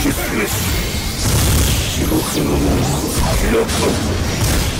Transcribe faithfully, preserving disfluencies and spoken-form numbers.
すべし白くの門を開けなかった。